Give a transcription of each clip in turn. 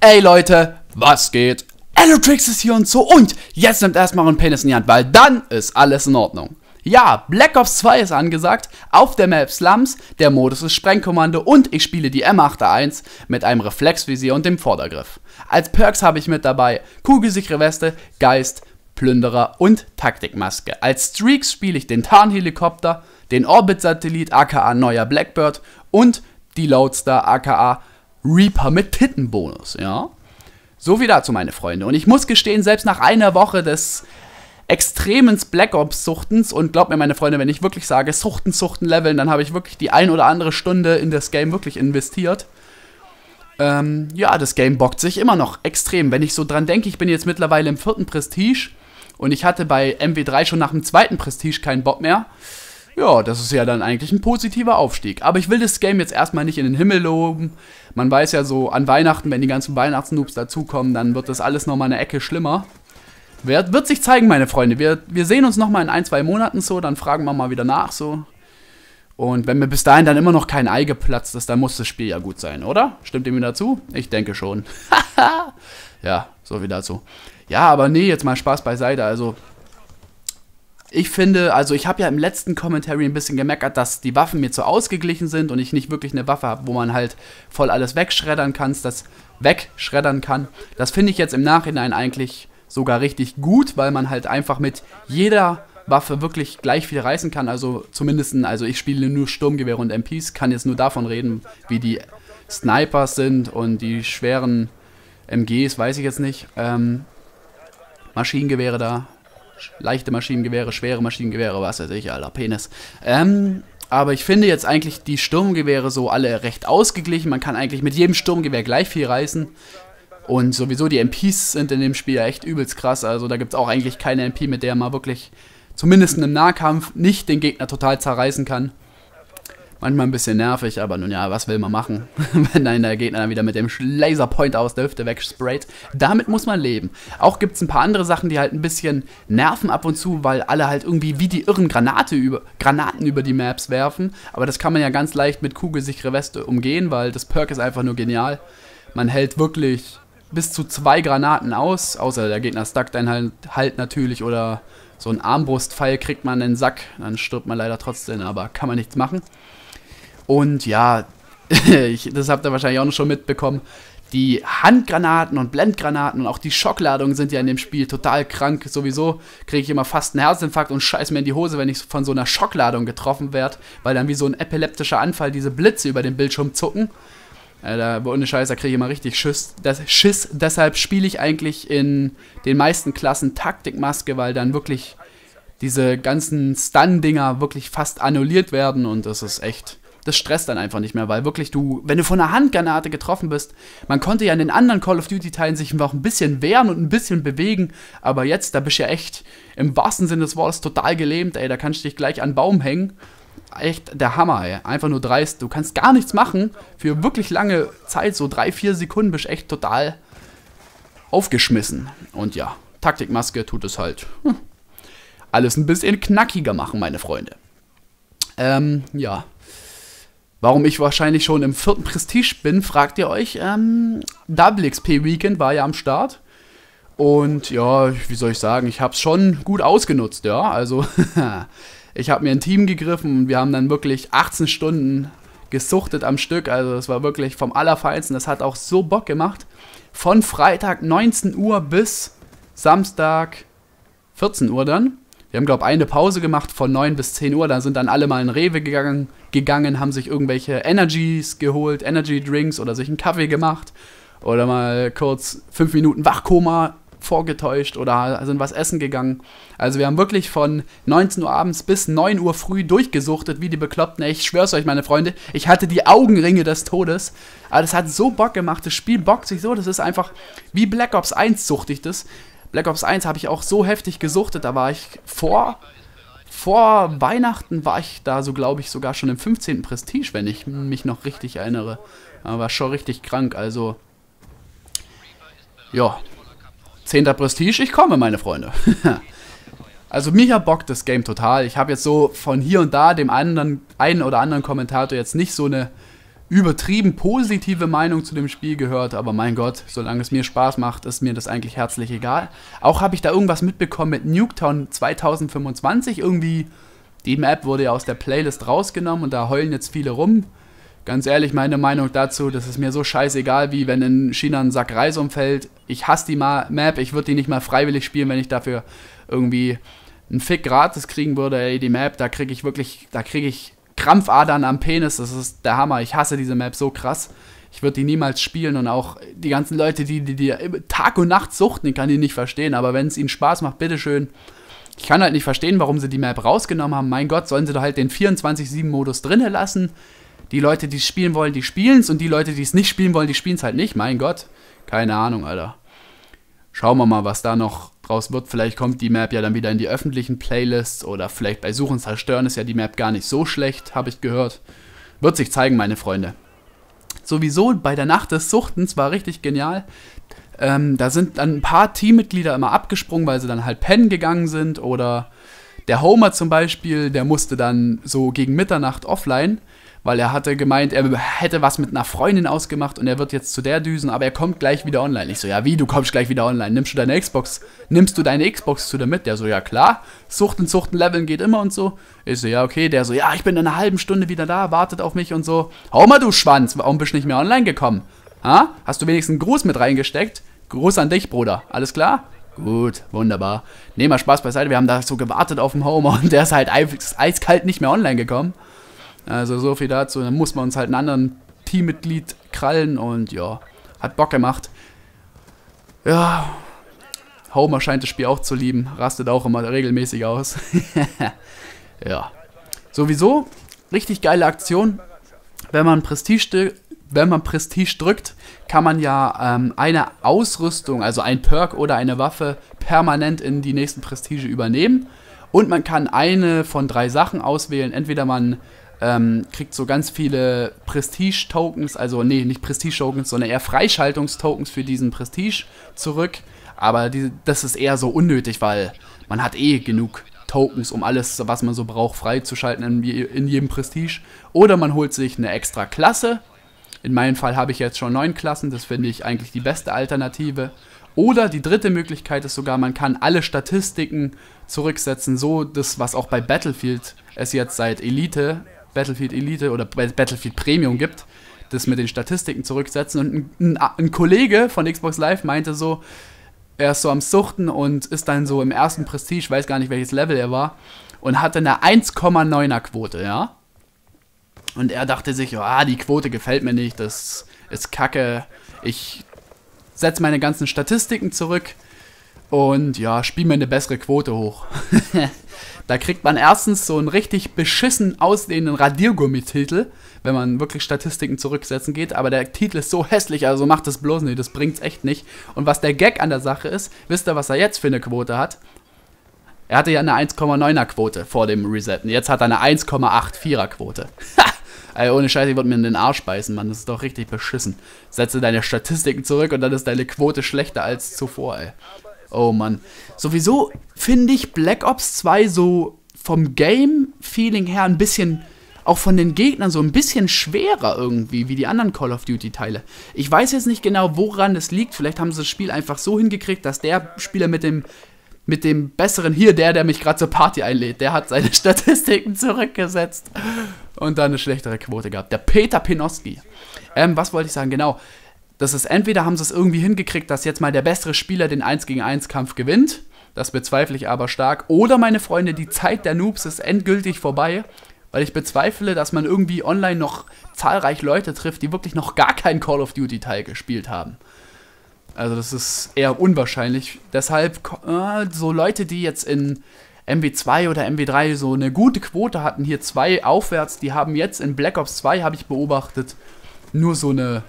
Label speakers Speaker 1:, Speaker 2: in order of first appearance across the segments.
Speaker 1: Ey Leute, was geht? Elytrix ist hier und so und jetzt nimmt erstmal ein Penis in die Hand, weil dann ist alles in Ordnung. Ja, Black Ops 2 ist angesagt, auf der Map Slums, der Modus ist Sprengkommando und ich spiele die M8A1 mit einem Reflexvisier und dem Vordergriff. Als Perks habe ich mit dabei kugelsichere Weste, Geist, Plünderer und Taktikmaske. Als Streaks spiele ich den Tarnhelikopter, den Orbit-Satellit aka neuer Blackbird und die Loadstar aka Reaper mit Tittenbonus, ja. So viel dazu, meine Freunde. Und ich muss gestehen, selbst nach einer Woche des extremen Black Ops Suchtens, und glaubt mir, meine Freunde, wenn ich wirklich sage, Suchten, leveln, dann habe ich wirklich die ein oder andere Stunde in das Game wirklich investiert. Ja, das Game bockt sich immer noch extrem. Wenn ich so dran denke, ich bin jetzt mittlerweile im 4. Prestige und ich hatte bei MW3 schon nach dem 2. Prestige keinen Bock mehr. Ja, das ist ja dann eigentlich ein positiver Aufstieg. Aber ich will das Game jetzt erstmal nicht in den Himmel loben. Man weiß ja so, an Weihnachten, wenn die ganzen Weihnachtsnoobs dazukommen, dann wird das alles nochmal eine Ecke schlimmer. Wird sich zeigen, meine Freunde. Wir sehen uns nochmal in 1-2 Monaten so, dann fragen wir mal wieder nach so. Und wenn mir bis dahin dann immer noch kein Ei geplatzt ist, dann muss das Spiel ja gut sein, oder? Stimmt ihr mir dazu? Ich denke schon. Ja, so wie dazu. Ja, aber nee, jetzt mal Spaß beiseite, also... Ich finde, also ich habe ja im letzten Commentary ein bisschen gemeckert, dass die Waffen mir zu ausgeglichen sind und ich nicht wirklich eine Waffe habe, wo man halt voll alles wegschreddern kann, Das finde ich jetzt im Nachhinein eigentlich sogar richtig gut, weil man halt einfach mit jeder Waffe wirklich gleich viel reißen kann. Also zumindest, also ich spiele nur Sturmgewehre und MPs, kann jetzt nur davon reden, wie die Snipers sind und die schweren MGs, weiß ich jetzt nicht. Maschinengewehre da. Leichte Maschinengewehre, schwere Maschinengewehre, was weiß ich, Alter, Penis. Aber ich finde jetzt eigentlich die Sturmgewehre so alle recht ausgeglichen. Man kann eigentlich mit jedem Sturmgewehr gleich viel reißen. Und sowieso die MPs sind in dem Spiel ja echt übelst krass. Also da gibt es auch eigentlich keine MP, mit der man wirklich, zumindest im Nahkampf, nicht den Gegner total zerreißen kann. Manchmal ein bisschen nervig, aber nun ja, was will man machen, wenn dann der Gegner dann wieder mit dem Laserpointer aus der Hüfte wegsprayt. Damit muss man leben. Auch gibt es ein paar andere Sachen, die halt ein bisschen nerven ab und zu, weil alle halt irgendwie wie die irren Granaten über die Maps werfen. Aber das kann man ja ganz leicht mit kugelsichere Weste umgehen, weil das Perk ist einfach nur genial. Man hält wirklich bis zu 2 Granaten aus, außer der Gegner stackt einen halt natürlich oder so ein Armbrustpfeil kriegt man in den Sack. Dann stirbt man leider trotzdem, aber kann man nichts machen. Und ja, das habt ihr wahrscheinlich auch noch schon mitbekommen, die Handgranaten und Blendgranaten und auch die Schockladungen sind ja in dem Spiel total krank. Sowieso kriege ich immer fast einen Herzinfarkt und scheiß mir in die Hose, wenn ich von so einer Schockladung getroffen werde, weil dann wie so ein epileptischer Anfall diese Blitze über den Bildschirm zucken. Ohne Scheiß, da kriege ich immer richtig Schiss. Deshalb spiele ich eigentlich in den meisten Klassen Taktikmaske, weil dann wirklich diese ganzen Stun-Dinger wirklich fast annulliert werden und das ist echt... Das stresst dann einfach nicht mehr, weil wirklich wenn du von einer Handgranate getroffen bist, man konnte ja in den anderen Call of Duty Teilen sich noch ein bisschen wehren und ein bisschen bewegen, aber jetzt, da bist du ja echt im wahrsten Sinne des Wortes total gelähmt, ey, da kannst du dich gleich an den Baum hängen. Echt der Hammer, ey, einfach nur dreist, du kannst gar nichts machen, für wirklich lange Zeit, so 3-4 Sekunden bist du echt total aufgeschmissen. Und ja, Taktikmaske tut es halt alles ein bisschen knackiger machen, meine Freunde. Ja. Warum ich wahrscheinlich schon im 4. Prestige bin, fragt ihr euch. Double XP Weekend war ja am Start. Und ja, wie soll ich sagen, ich habe es schon gut ausgenutzt, ja. Also, ich habe mir ein Team gegriffen und wir haben dann wirklich 18 Stunden gesuchtet am Stück. Also, das war wirklich vom Allerfeinsten. Das hat auch so Bock gemacht. Von Freitag 19 Uhr bis Samstag 14 Uhr dann. Wir haben, glaube ich, eine Pause gemacht von 9 bis 10 Uhr. Da sind dann alle mal in Rewe gegangen, haben sich irgendwelche Energies geholt, Energy Drinks oder sich einen Kaffee gemacht. Oder mal kurz 5 Minuten Wachkoma vorgetäuscht oder sind was essen gegangen. Also wir haben wirklich von 19 Uhr abends bis 9 Uhr früh durchgesuchtet, wie die Bekloppten. Ich schwör's euch, meine Freunde, ich hatte die Augenringe des Todes. Aber das hat so Bock gemacht, das Spiel bockt sich so, das ist einfach, wie Black Ops 1 suchte ich das. Black Ops 1 habe ich auch so heftig gesuchtet, da war ich vor Weihnachten war ich da so, glaube ich, sogar schon im 15. Prestige, wenn ich mich noch richtig erinnere. Da war schon richtig krank, also ja, 10. Prestige, ich komme, meine Freunde. Also mir bockt das Game total. Ich habe jetzt so von hier und da dem einen oder anderen Kommentator jetzt nicht so eine übertrieben positive Meinung zu dem Spiel gehört, aber mein Gott, solange es mir Spaß macht, ist mir das eigentlich herzlich egal. Auch habe ich da irgendwas mitbekommen mit Nuketown 2025, irgendwie, die Map wurde ja aus der Playlist rausgenommen und da heulen jetzt viele rum. Ganz ehrlich, meine Meinung dazu, das ist mir so scheißegal, wie wenn in China ein Sack Reis umfällt. Ich hasse die Map, ich würde die nicht mal freiwillig spielen, wenn ich dafür irgendwie einen Fick gratis kriegen würde. Ey, die Map, da kriege ich Krampfadern am Penis, das ist der Hammer. Ich hasse diese Map so krass. Ich würde die niemals spielen und auch die ganzen Leute, die Tag und Nacht suchten, ich kann die nicht verstehen. Aber wenn es ihnen Spaß macht, bitteschön. Ich kann halt nicht verstehen, warum sie die Map rausgenommen haben. Mein Gott, sollen sie doch halt den 24/7-Modus drinnen lassen. Die Leute, die es spielen wollen, die spielen es und die Leute, die es nicht spielen wollen, die spielen es halt nicht. Mein Gott, keine Ahnung, Alter. Schauen wir mal, was da noch draus wird. Vielleicht kommt die Map ja dann wieder in die öffentlichen Playlists oder vielleicht bei Suchen Zerstören ist ja die Map gar nicht so schlecht, habe ich gehört. Wird sich zeigen, meine Freunde. Sowieso bei der Nacht des Suchtens war richtig genial. Da sind dann ein paar Teammitglieder immer abgesprungen, weil sie dann halt pennen gegangen sind. Oder der Homer zum Beispiel, der musste dann so gegen Mitternacht offline, weil er hatte gemeint, er hätte was mit einer Freundin ausgemacht und er wird jetzt zu der düsen, aber er kommt gleich wieder online. Ich so, ja wie, du kommst gleich wieder online? Nimmst du deine Xbox zu dir mit? Der so, ja klar, Suchten, Leveln geht immer und so. Ich so, ja okay, der so, ja ich bin in einer halben Stunde wieder da, wartet auf mich und so. Hau mal du Schwanz, warum bist du nicht mehr online gekommen? Ha? Hast du wenigstens einen Gruß mit reingesteckt? Gruß an dich, Bruder, alles klar? Gut, wunderbar. Nehmen wir Spaß beiseite, wir haben da so gewartet auf den Homer und der ist halt eiskalt nicht mehr online gekommen. Also so viel dazu, dann muss man uns halt einen anderen Teammitglied krallen und ja, hat Bock gemacht. Ja, Homer scheint das Spiel auch zu lieben, rastet auch immer regelmäßig aus. Ja, sowieso richtig geile Aktion. Wenn man Prestige drückt, kann man ja eine Ausrüstung, also ein Perk oder eine Waffe permanent in die nächsten Prestige übernehmen. Und man kann eine von 3 Sachen auswählen. Entweder man kriegt so ganz viele Prestige-Tokens, also nee, nicht Prestige-Tokens, sondern eher Freischaltungstokens für diesen Prestige zurück. Aber das ist eher so unnötig, weil man hat eh genug Tokens, um alles, was man so braucht, freizuschalten in jedem Prestige. Oder man holt sich eine extra Klasse. In meinem Fall habe ich jetzt schon 9 Klassen, das finde ich eigentlich die beste Alternative. Oder die dritte Möglichkeit ist sogar, man kann alle Statistiken zurücksetzen, so das, was auch bei Battlefield es jetzt seit Battlefield Elite oder Battlefield Premium gibt, das mit den Statistiken zurücksetzen. Und ein Kollege von Xbox Live meinte so, er ist so am Suchten und ist dann so im ersten Prestige, weiß gar nicht welches Level er war, und hatte eine 1,9er Quote, ja. Und er dachte sich, ja, die Quote gefällt mir nicht, das ist kacke, ich setze meine ganzen Statistiken zurück und ja, spiele mir eine bessere Quote hoch. Da kriegt man erstens so einen richtig beschissen aussehenden Radiergummititel, wenn man wirklich Statistiken zurücksetzen geht, aber der Titel ist so hässlich, also macht das bloß nicht, das bringt's echt nicht. Und was der Gag an der Sache ist, wisst ihr, was er jetzt für eine Quote hat? Er hatte ja eine 1,9er Quote vor dem Resetten, jetzt hat er eine 1,84er Quote. Ey, ohne Scheiße, ich würde mir in den Arsch beißen, Mann, das ist doch richtig beschissen. Setze deine Statistiken zurück und dann ist deine Quote schlechter als zuvor, ey. Oh Mann. Sowieso finde ich Black Ops 2 so vom Game-Feeling her ein bisschen, auch von den Gegnern so ein bisschen schwerer irgendwie, wie die anderen Call of Duty-Teile. Ich weiß jetzt nicht genau, woran es liegt. Vielleicht haben sie das Spiel einfach so hingekriegt, dass der Spieler mit dem besseren, hier, der mich gerade zur Party einlädt, der hat seine Statistiken zurückgesetzt und dann eine schlechtere Quote gehabt. Der Peter Pinoski. Was wollte ich sagen? Genau. Das ist, entweder haben sie es irgendwie hingekriegt, dass jetzt mal der bessere Spieler den 1-gegen-1 Kampf gewinnt. Das bezweifle ich aber stark. Oder, meine Freunde, die Zeit der Noobs ist endgültig vorbei. Weil ich bezweifle, dass man irgendwie online noch zahlreich Leute trifft, die wirklich noch gar keinen Call of Duty Teil gespielt haben. Also das ist eher unwahrscheinlich. Deshalb, so Leute, die jetzt in MW2 oder MW3 so eine gute Quote hatten, hier 2 aufwärts, die haben jetzt in Black Ops 2, habe ich beobachtet, nur so eine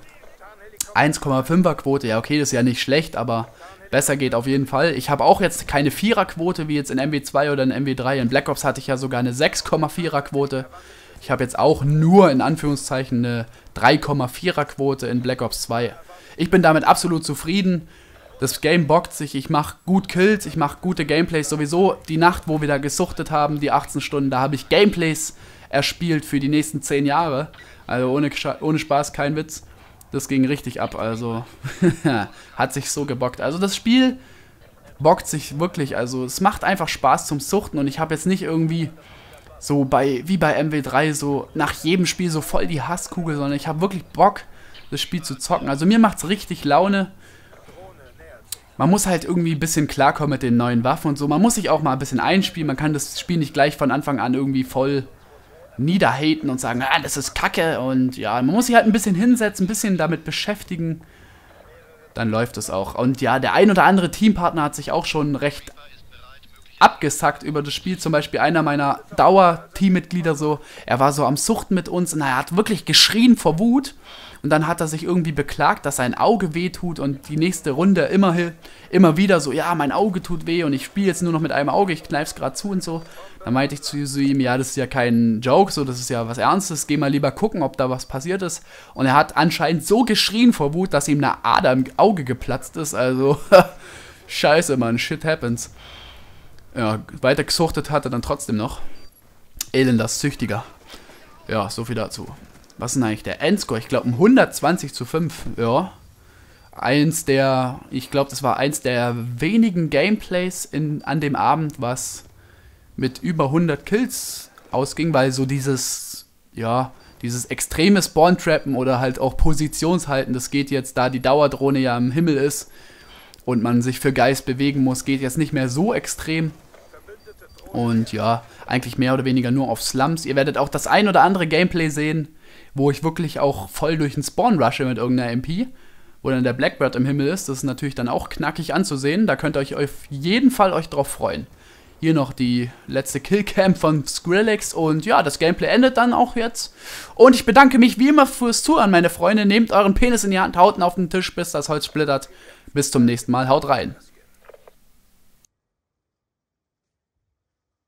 Speaker 1: 1,5er Quote. Ja, okay, das ist ja nicht schlecht, aber besser geht auf jeden Fall. Ich habe auch jetzt keine 4er Quote wie jetzt in MW2 oder in MW3. In Black Ops hatte ich ja sogar eine 6,4er Quote. Ich habe jetzt auch nur in Anführungszeichen eine 3,4er Quote in Black Ops 2. Ich bin damit absolut zufrieden. Das Game bockt sich, ich mache gut Kills, ich mache gute Gameplays. Sowieso die Nacht, wo wir da gesuchtet haben, die 18 Stunden, da habe ich Gameplays erspielt für die nächsten 10 Jahre. Also ohne Spaß, kein Witz. Das ging richtig ab, also hat sich so gebockt. Also das Spiel bockt sich wirklich, also es macht einfach Spaß zum Suchten und ich habe jetzt nicht irgendwie so wie bei MW3 so nach jedem Spiel so voll die Hasskugel, sondern ich habe wirklich Bock, das Spiel zu zocken. Also mir macht's richtig Laune. Man muss halt irgendwie ein bisschen klarkommen mit den neuen Waffen und so. Man muss sich auch mal ein bisschen einspielen. Man kann das Spiel nicht gleich von Anfang an irgendwie voll niederhaten und sagen, ah, das ist Kacke. Und ja, man muss sich halt ein bisschen hinsetzen, ein bisschen damit beschäftigen. Dann läuft es auch. Und ja, der ein oder andere Teampartner hat sich auch schon recht abgesackt über das Spiel. Zum Beispiel einer meiner Dauer-Teammitglieder so, er war so am Suchten mit uns und er hat wirklich geschrien vor Wut. Und dann hat er sich irgendwie beklagt, dass sein Auge wehtut und die nächste Runde immer wieder so, ja, mein Auge tut weh und ich spiele jetzt nur noch mit einem Auge, ich kneif's gerade zu und so. Dann meinte ich zu ihm, ja, das ist ja kein Joke, so, das ist ja was Ernstes, geh mal lieber gucken, ob da was passiert ist. Und er hat anscheinend so geschrien vor Wut, dass ihm eine Ader im Auge geplatzt ist, also, scheiße, Mann, shit happens. Ja, weiter gesuchtet hat er dann trotzdem noch. Elender Süchtiger. Ja, so viel dazu. Was ist denn eigentlich der Endscore? Ich glaube, ein 120:5. Ja. Ich glaube, das war eins der wenigen Gameplays an dem Abend, was mit über 100 Kills ausging, weil so dieses extreme Spawn-Trappen oder halt auch Positionshalten, das geht jetzt, da die Dauerdrohne ja im Himmel ist und man sich für Geist bewegen muss, geht jetzt nicht mehr so extrem. Und ja, eigentlich mehr oder weniger nur auf Slums. Ihr werdet auch das ein oder andere Gameplay sehen, wo ich wirklich auch voll durch den Spawn rushe mit irgendeiner MP, wo dann der Blackbird im Himmel ist. Das ist natürlich dann auch knackig anzusehen. Da könnt ihr euch auf jeden Fall drauf freuen. Hier noch die letzte Killcam von Skrillex und ja, das Gameplay endet dann auch jetzt. Und ich bedanke mich wie immer fürs Zuhören, meine Freunde. Nehmt euren Penis in die Hand, haut ihn auf den Tisch, bis das Holz splittert. Bis zum nächsten Mal, haut rein.